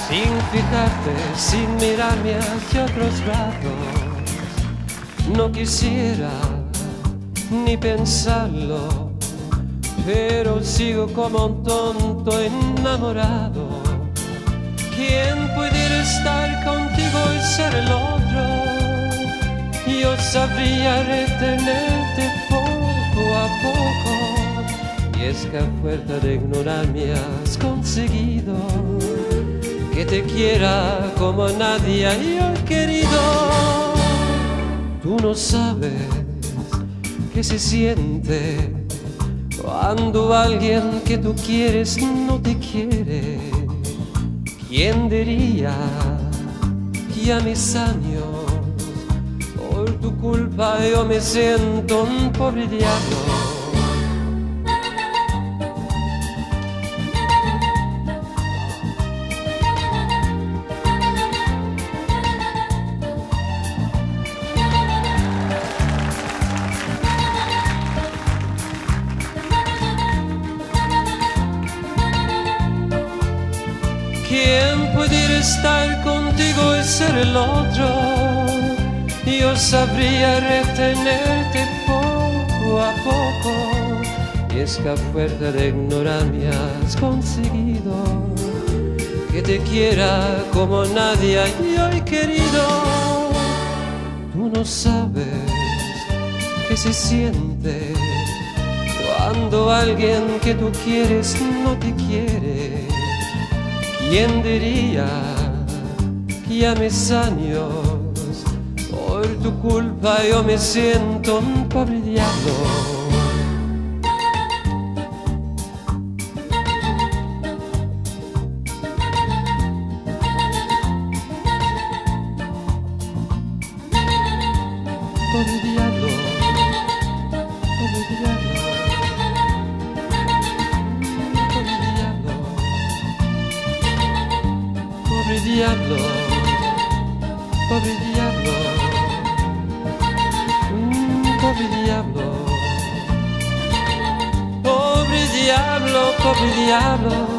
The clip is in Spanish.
Sin fijarte, sin mirarme hacia otros lados, no quisiera ni pensarlo, pero sigo como un tonto enamorado. ¿Quién pudiera estar contigo y ser el otro? Yo sabría retenerte poco a poco, y es que a fuerza de ignorarme has conseguido que te quiera como nadie yo he querido. Tú no sabes qué se siente cuando alguien que tú quieres no te quiere. ¿Quién diría que a mis años por tu culpa yo me siento un pobre diablo? ¿Quién pudiera estar contigo y ser el otro? Yo sabría retenerte poco a poco, y es que a fuerza de ignorarme has conseguido que te quiera como nadie yo he querido. Tú no sabes qué se siente cuando alguien que tú quieres no te quiere. ¿Quién diría que a mis años por tu culpa yo me siento un pobre diablo? Pobre diablo, pobre diablo, pobre diablo. Pobre diablo, pobre diablo, pobre diablo, pobre diablo, pobre diablo.